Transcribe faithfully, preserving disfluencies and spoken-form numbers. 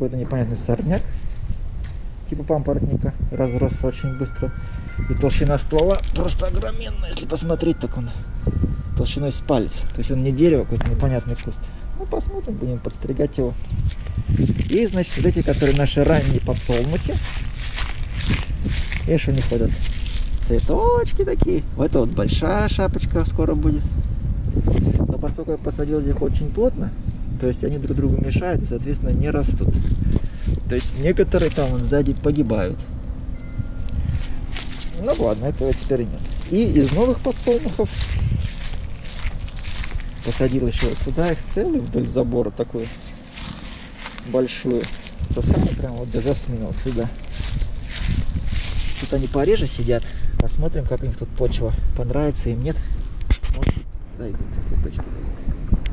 какой-то непонятный сорняк, типа папоротника, разросся очень быстро. И толщина ствола просто огроменная. Если посмотреть, так он толщиной с палец. То есть он не дерево, какой-то непонятный куст. Ну, посмотрим, будем подстригать его. И, значит, вот эти, которые наши ранние подсолнухи. Видишь, у них вот этот цветочки такие. Вот это вот большая шапочка скоро будет. Но поскольку я посадил их очень плотно, то есть они друг другу мешают и, соответственно, не растут. То есть некоторые там вон сзади погибают. Ну ладно, это эксперимент. И из новых подсолнухов посадил еще вот сюда их целый вдоль забора такую большую. То самое прям вот до жасмина вот сюда. Тут они пореже сидят. Посмотрим, как у них тут почва. Понравится им, нет. Может, зайдут цветочки.